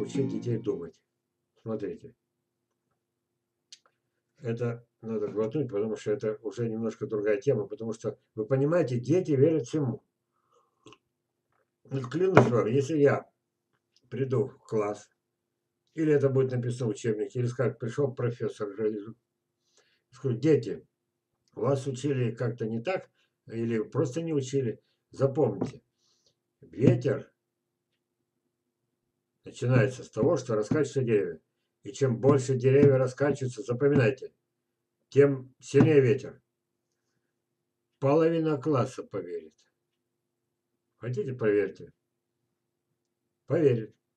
учить детей думать. Смотрите. Это надо глотнуть, потому что это уже немножко другая тема, потому что, вы понимаете, дети верят всему. Клянусь вам, если я приду в класс, или это будет написано в учебнике, или скажет, пришел профессор, скажу, дети, вас учили как-то не так, или просто не учили, запомните, ветер начинается с того, что раскачиваются деревья. И чем больше деревья раскачиваются, запоминайте, тем сильнее ветер. Половина класса поверит. Хотите, поверьте? Поверит.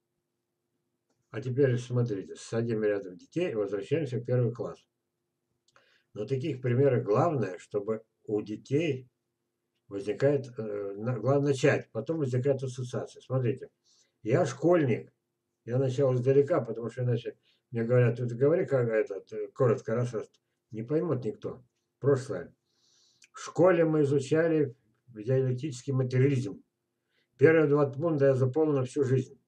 А теперь смотрите, садим рядом детей и возвращаемся в первый класс. Но таких примеров главное, чтобы у детей возникает, главное начать, потом возникает ассоциация. Смотрите, я школьник, я начал издалека, потому что иначе мне говорят, ты говори как этот, коротко, раз, не поймет никто. Прошлое. В школе мы изучали диалектический материализм. Первые 2 пункта я запомнил на всю жизнь.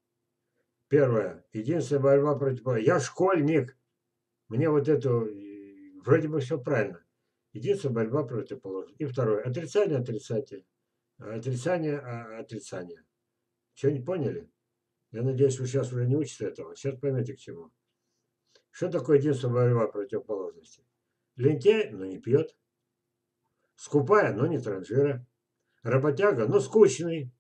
Первое. Единственная борьба против... Я школьник. Мне вот это... Вроде бы все правильно. Единственная борьба противоположности. И второе. Отрицание, отрицание. Отрицание, отрицание. Что, не поняли? Я надеюсь, вы сейчас уже не учитесь этого. Сейчас поймете к чему. Что такое единственная борьба противоположности? Лентяй, но не пьет. Скупая, но не транжира. Работяга, но скучный.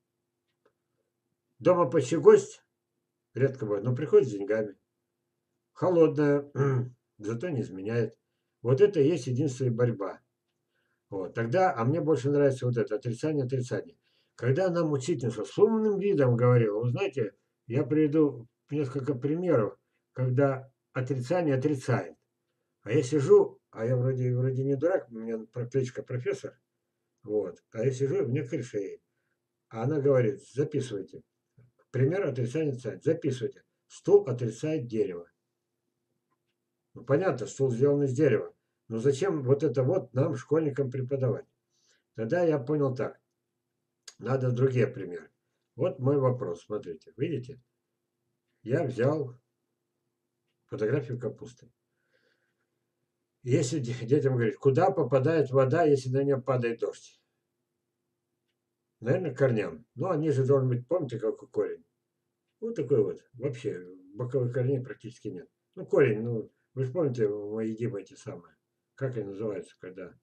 Дома почти гость. Редко бывает, но приходит с деньгами. Холодная, зато не изменяет. Вот это и есть единственная борьба. Вот. Тогда, а мне больше нравится вот это, отрицание, отрицание. Когда нам учительница с умным видом говорила, вы знаете, я приведу несколько примеров, когда отрицание отрицает. А я сижу, а я вроде не дурак, у меня кличка профессор, вот, а я сижу, и мне крыша едет. А она говорит, записывайте. Пример отрицания отрицает. Записывайте. Стул отрицает дерево. Ну, понятно, стул сделан из дерева. Но зачем вот это вот нам, школьникам, преподавать? Тогда я понял так. Надо другие примеры. Вот мой вопрос. Смотрите. Видите? Я взял фотографию капусты. Если детям говорить, куда попадает вода, если на нее падает дождь? Наверное, к корням. Ну, они же должны быть, помните, какой корень? Вот такой вот. Вообще, боковых корней практически нет. Ну, корень, ну, вы же помните, мы едим эти самые. Как они называются, когда...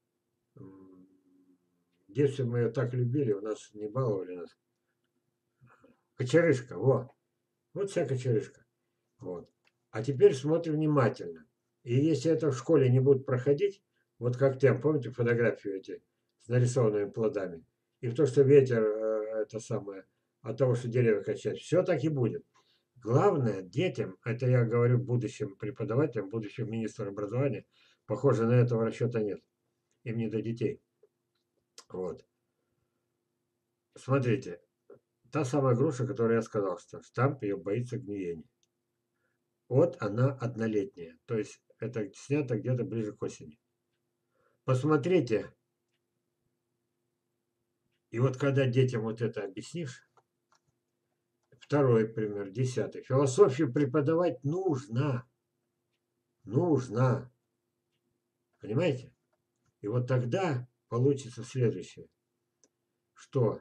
В детстве мы ее так любили, у нас не баловали нас. Кочерышка, вот. Вот вся кочерышка. Вот. А теперь смотрим внимательно. И если это в школе не будут проходить, вот как тем, помните фотографию эти с нарисованными плодами? И то, что ветер, это самое, от того, что деревья качают, все так и будет. Главное детям, это я говорю будущим преподавателям, будущим министрам образования, похоже, на этого расчета нет. Им не до детей. Вот. Смотрите, та самая груша, которую я сказал, что штамп ее боится гниения. Вот она однолетняя. То есть это снято где-то ближе к осени. Посмотрите. И вот когда детям вот это объяснишь, второй пример, 10. Философию преподавать нужно. Нужно. Понимаете? И вот тогда получится следующее, что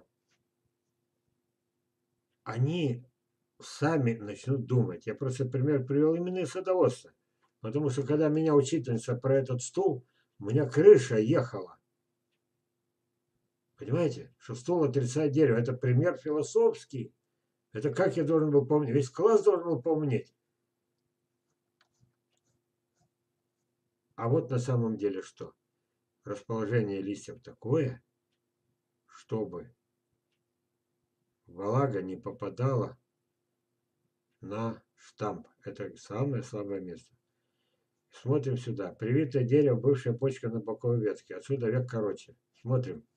они сами начнут думать. Я просто пример привел именно из садоводства. Потому что когда меня учительница про этот стул, у меня крыша ехала. Понимаете, что стул отрицает дерево. Это пример философский. Это как я должен был помнить? Весь класс должен был помнить. А вот на самом деле что? Расположение листьев такое, чтобы влага не попадала на штамп. Это самое слабое место. Смотрим сюда. Привитое дерево, бывшая почка на боковой ветке. Отсюда век короче. Смотрим.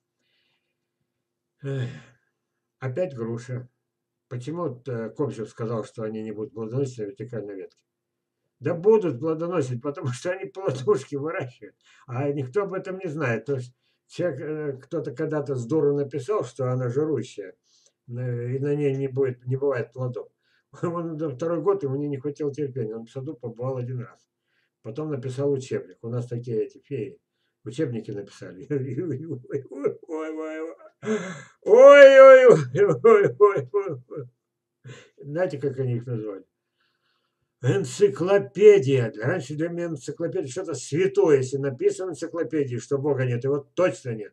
Опять груша. Почему Кобзев сказал, что они не будут плодоносить на вертикальной ветке? Да будут плодоносить, потому что они плодушки выращивают. А никто об этом не знает. То есть человек, кто-то когда-то здорово написал, что она жирущая, и на ней не бывает плодов. Он на второй год, ему не хватило терпения. Он в саду побывал один раз. Потом написал учебник. У нас такие эти феи. Учебники написали. Ой-ой-ой. Знаете, как они их назвали? Энциклопедия. Раньше для меня энциклопедия что-то святое. Если написано в энциклопедии, что Бога нет, его точно нет.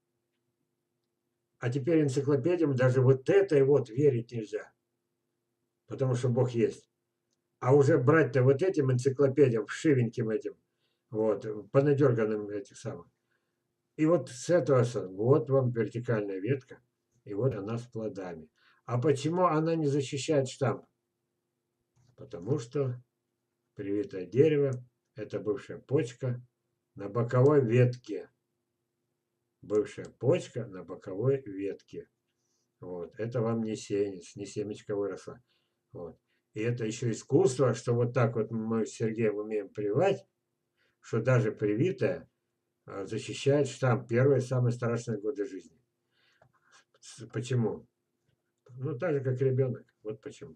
А теперь энциклопедиям даже вот этой вот верить нельзя. Потому что Бог есть. А уже брать-то вот этим энциклопедиям, вшивеньким этим, вот, понадерганным этих самых. И вот с этого, вот вам вертикальная ветка, и вот она с плодами. А почему она не защищает штамп? Потому что привитое дерево– это бывшая почка на боковой ветке. Бывшая почка на боковой ветке. Вот. Это вам не сеянец, не семечко выросло. Вот. И это еще искусство, что вот так вот мы с Сергеем умеем прививать, что даже привитое защищает штамм первые самые страшные годы жизни. Почему? Ну, так же, как ребенок. Вот почему.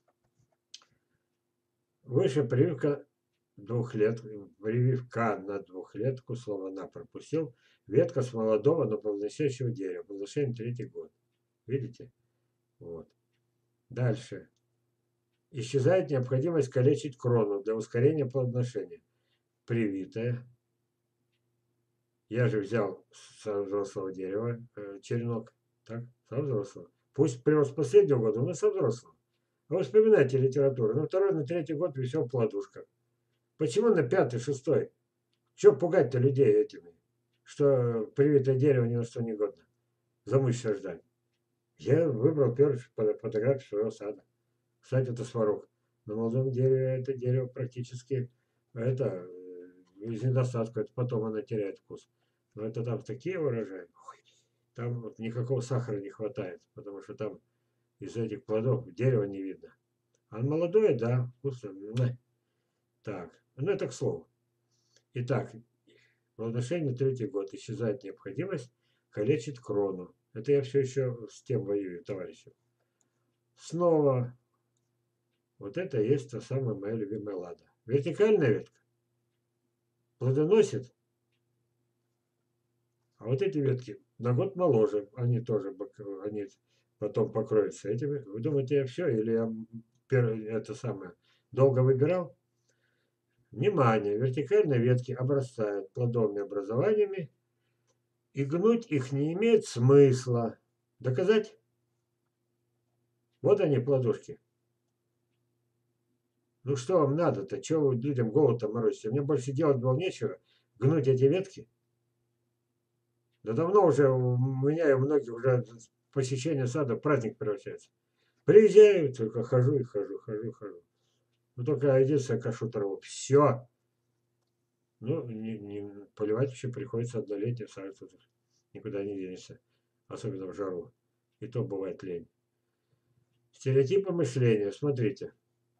Выше прививка 2 лет, прививка на 2-летку, слово «на» пропустил, ветка с молодого, но плодоносящего дерева, плодоношение 3-й год. Видите? Вот. Дальше. Исчезает необходимость калечить крону для ускорения плодоношения. Привитая. Я же взял со взрослого дерева черенок. Так, со взрослого. Пусть прирос с последнего года, но со взрослого. А вы вспоминайте литературу. На 2-й, на 3-й год висел плодушка. Почему на 5-й, 6-й? Че пугать-то людей этими? Что привитое дерево ни на что не годно. Замучишься ждать. Я выбрал первую фотографию своего сада. Кстати, это сварог. На молодом дереве это дерево практически это из недостатка. Это потом она теряет вкус. Но это там такие урожаи. Там вот никакого сахара не хватает. Потому что там из этих плодов дерева не видно. А молодое, да, вкусно. Так, ну это к слову. Итак, плодоношение 3-й год. Исчезает необходимость калечить крону. Это я все еще с тем воюю, товарищи. Снова. Вот это и есть та самая моя любимая лада. Вертикальная ветка плодоносит, а вот эти ветки на год моложе. Они тоже они потом покроются этими. Вы думаете, я все? Или я это самое долго выбирал? Внимание! Вертикальные ветки обрастают плодовыми образованиями, и гнуть их не имеет смысла. Доказать? Вот они, плодушки. Ну что вам надо-то? Чего вы людям голову-то морозите? Мне больше делать было нечего. Гнуть эти ветки. Да давно уже у меня и у многих уже посещение сада в праздник превращается. Приезжаю, только хожу и хожу. Ну только единственное кашу траву. Все. Ну, поливать еще приходится однолетним сажать. Никуда не денешься. Особенно в жару. И то бывает лень. Стереотипы мышления. Смотрите.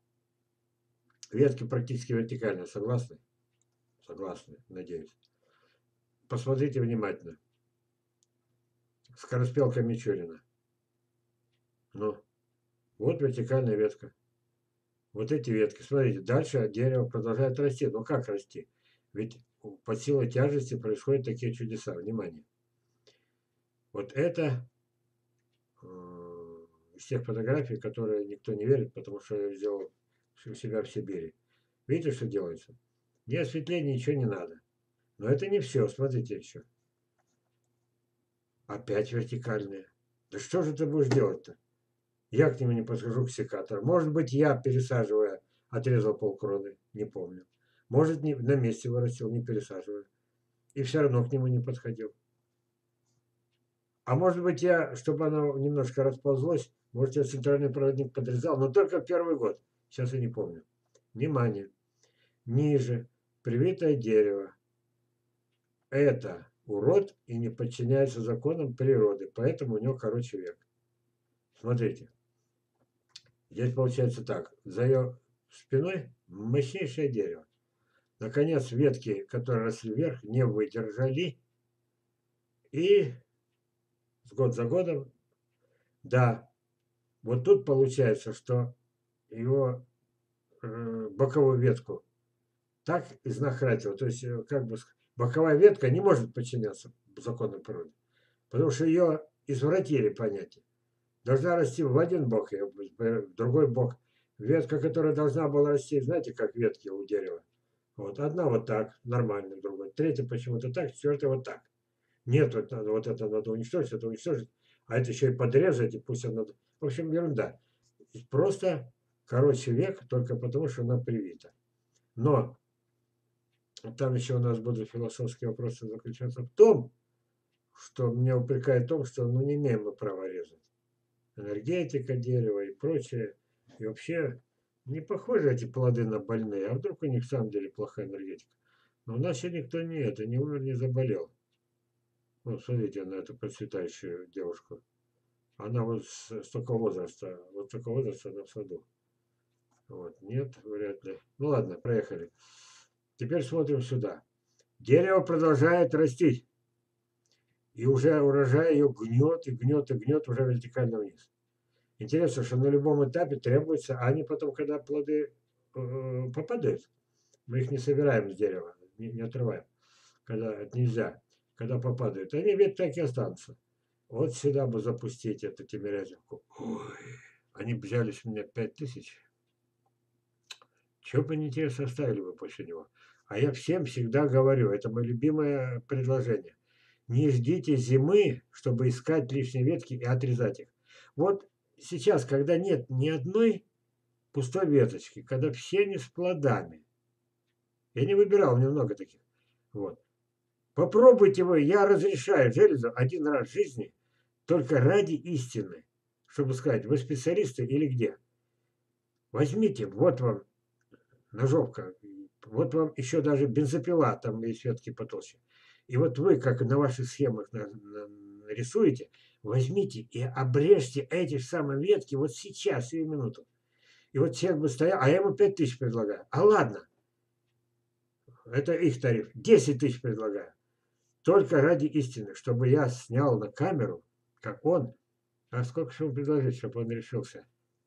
Ветки практически вертикальные. Согласны? Согласны, надеюсь. Посмотрите внимательно. Скороспелка Мичурина. Ну, вот вертикальная ветка. Вот эти ветки. Смотрите, дальше дерево продолжает расти. Но как расти? Ведь под силой тяжести происходят такие чудеса. Внимание. Вот это из тех фотографий, которые никто не верит, потому что я сделал у себя в Сибири. Видите, что делается? Ни осветления, ничего не надо. Но это не все. Смотрите еще. Опять вертикальные. Да что же ты будешь делать-то? Я к нему не подхожу к секатору. Может быть, я, пересаживая, отрезал полкроны. Не помню. Может, не, на месте вырастил, не пересаживая. И все равно к нему не подходил. А может быть, я, чтобы оно немножко расползлось, может, я центральный проводник подрезал, но только в 1-й год. Сейчас я не помню. Внимание. Ниже. Привитое дерево. Это урод и не подчиняется законам природы, поэтому у него короче век. Смотрите. Здесь получается так. За ее спиной мощнейшее дерево. Наконец, ветки, которые росли вверх, не выдержали. И год за годом, да, вот тут получается, что его боковую ветку так изнахратил. То есть, как бы боковая ветка не может подчиняться закону природы, потому что ее извратили понятие. Должна расти в один бок, в другой бок. Ветка, которая должна была расти, знаете, как ветки у дерева. Вот одна вот так, нормально, другой. Третья почему-то так, четвертая вот так. Нет, вот это надо уничтожить, это уничтожить. А это еще и подрезать, и пусть она... В общем, ерунда. Просто короче век, только потому, что она привита. Но там еще у нас будут философские вопросы заключаться в том, что меня упрекает в том, что ну, не имеем мы права резать. Энергетика дерева и прочее. И вообще не похожи эти плоды на больные. А вдруг у них в самом деле плохая энергетика? Но у нас еще никто не умер, не заболел. Вот смотрите на эту процветающую девушку. Она вот столько возраста, вот столько возраста она в саду. Вот, нет, вряд ли. Ну ладно, проехали. Теперь смотрим сюда. Дерево продолжает расти. И уже урожай ее гнет, и гнет, и гнет уже вертикально вниз. Интересно, что на любом этапе требуется, а они потом, когда плоды попадают, мы их не собираем с дерева, не отрываем, когда это нельзя, когда попадают, они ведь так и останутся. Вот сюда бы запустить эту Тимирязевку. Ой, они бы взяли с меня 5000. Чего бы они интересно оставили бы после него? А я всем всегда говорю, это мое любимое предложение. Не ждите зимы, чтобы искать лишние ветки и отрезать их. Вот сейчас, когда нет ни одной пустой веточки, когда все они с плодами. Я не выбирал, немного таких. Вот. Попробуйте вы, я разрешаю железу один раз в жизни, только ради истины, чтобы сказать, вы специалисты или где. Возьмите, вот вам ножовка, вот вам еще даже бензопила, там есть ветки потолще. И вот вы, как на ваших схемах нарисуете, возьмите и обрежьте эти же самые ветки вот сейчас, сию минуту. И вот человек бы стоял, а я ему 5000 предлагаю. А ладно, это их тариф. 10 тысяч предлагаю. Только ради истины, чтобы я снял на камеру, как он. А сколько же ему предложить, чтобы он решился?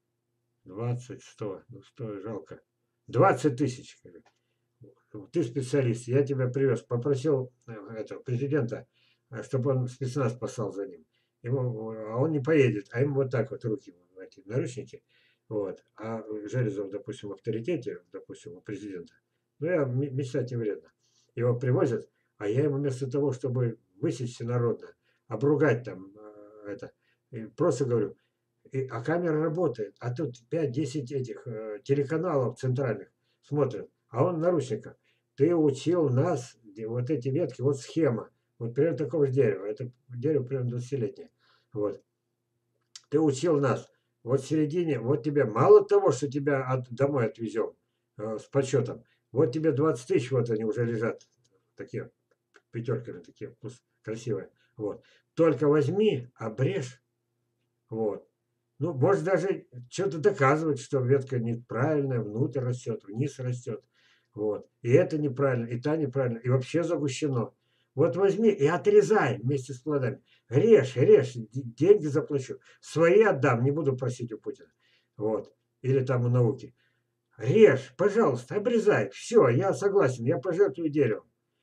20, 100. Ну, 100 жалко. 20 тысяч. Ты специалист, я тебя привез. Попросил этого президента, чтобы он спецназ послал за ним. А он не поедет, а ему вот так вот руки, эти наручники. Вот. А Железов, допустим, в авторитете, допустим, у президента. Ну, я мечтать не вредно. Его привозят, а я ему вместо того, чтобы высечь всенародно, обругать там это, просто говорю, а камера работает, а тут 5-10 этих телеканалов центральных смотрят, а он в наручниках. Ты учил нас, вот эти ветки, вот схема, вот примерно такого же дерева, это дерево примерно 20-летнее. Вот. Ты учил нас, вот в середине, вот тебе мало того, что тебя домой отвезем с подсчетом, вот тебе 20 тысяч, вот они уже лежат, такие пятерками, такие красивые. Вот. Только возьми, обрежь, вот. Ну, может даже что-то доказывать, что ветка неправильная, внутрь растет, вниз растет. Вот. И это неправильно, и та неправильно, и вообще загущено. Вот возьми и отрезай вместе с плодами. Режь, режь, деньги заплачу. Свои отдам, не буду просить у Путина. Вот. Или там у науки. Режь, пожалуйста, обрезай. Все, я согласен, я пожертвую деревом.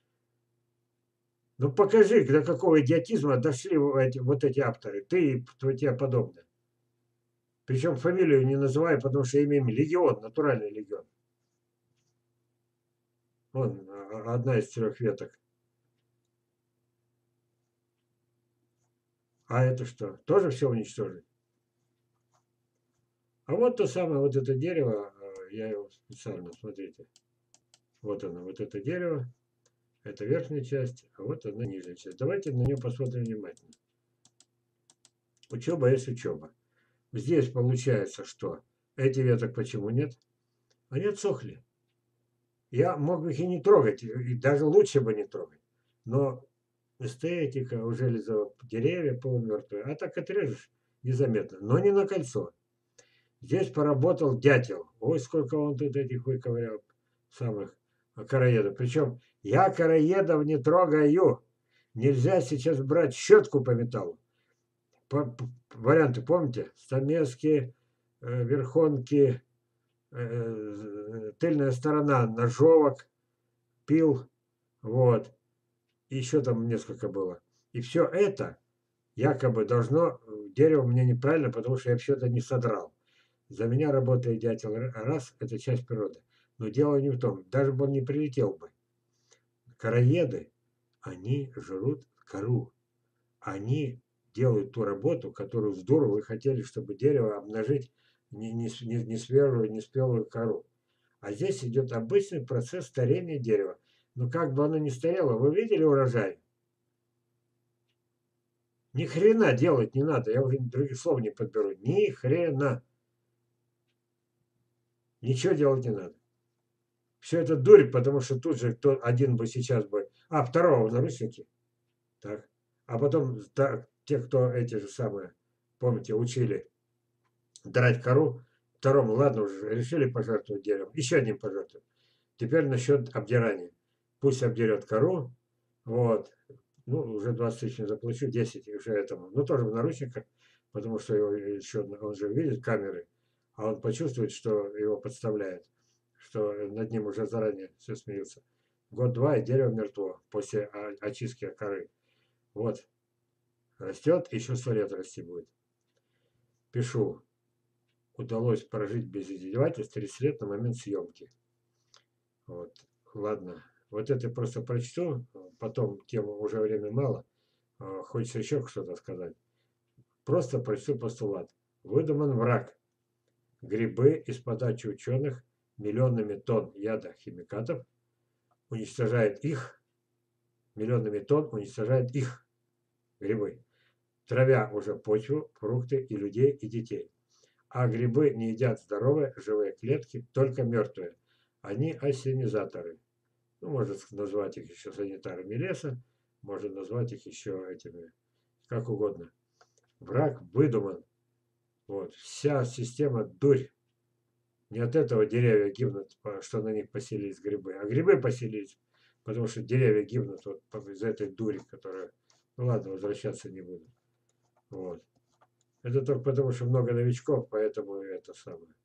Ну покажи, до какого идиотизма дошли вот эти авторы, ты и тебе подобные. Причем фамилию не называю, потому что имя легион, натуральный легион. Вон, одна из 4 веток. А это что? Тоже все уничтожить? А вот то самое, вот это дерево, я его специально, смотрите. Вот оно, вот это дерево. Это верхняя часть, а вот она нижняя часть. Давайте на нее посмотрим внимательно. Учеба есть учеба. Здесь получается, что эти веток почему нет? Они отсохли. Я мог бы их и не трогать, и даже лучше бы не трогать. Но эстетика, у Железова деревья полумертвые, а так отрежешь незаметно, но не на кольцо. Здесь поработал дятел. Ой, сколько он тут этих выковырял, самых короедов. Причем я короедов не трогаю. Нельзя сейчас брать щетку по металлу. Варианты помните? Стамески, верхонки, тыльная сторона ножовок, пил, вот, и еще там несколько было. И все это якобы должно, дерево мне неправильно, потому что я все это не содрал. За меня работает дятел раз, это часть природы. Но дело не в том, даже бы он не прилетел бы. Короеды, они жрут кору. Они делают ту работу, которую здорово вы хотели, чтобы дерево обнажить не свежую, не спелую кору. А здесь идет обычный процесс старения дерева. Но как бы оно ни старело, вы видели урожай? Ни хрена делать не надо, я уже других слов не подберу. Ни хрена. Ничего делать не надо. Все это дурь, потому что тут же кто один бы сейчас бы... второго в наручники. Так. А потом так, те, кто эти же самые, помните, учили драть кору, второму, ладно, уже решили пожертвовать деревом, еще одним пожертвовать. Теперь насчет обдирания. Пусть обдерет кору, вот, ну, уже 20 тысяч не заплачу, 10 уже этому, ну, тоже в наручниках, потому что его еще, он же видит камеры, а он почувствует, что его подставляют, что над ним уже заранее все смеются. Год-два, и дерево мертво после очистки коры. Вот, растет, еще 100 лет расти будет. Пишу. Удалось прожить без издевательств 30 лет на момент съемки. Вот, ладно. Вот это просто прочту, потом тему уже время мало. Хочется еще что-то сказать. Просто прочту постулат. Выдуман враг. Грибы из подачи ученых миллионами тонн яда химикатов уничтожает их, миллионами тонн уничтожает их, грибы, травя уже почву, фрукты и людей, и детей. А грибы не едят здоровые живые клетки, только мертвые. Они ассенизаторы. Ну, можно назвать их еще санитарами леса, можно назвать их еще этими, как угодно. Враг выдуман. Вот. Вся система дурь. Не от этого деревья гибнут, что на них поселились грибы, а грибы поселились, потому что деревья гибнут вот из-за этой дури, которая... Ну ладно, возвращаться не буду. Вот. Это только потому, что много новичков, поэтому это самое.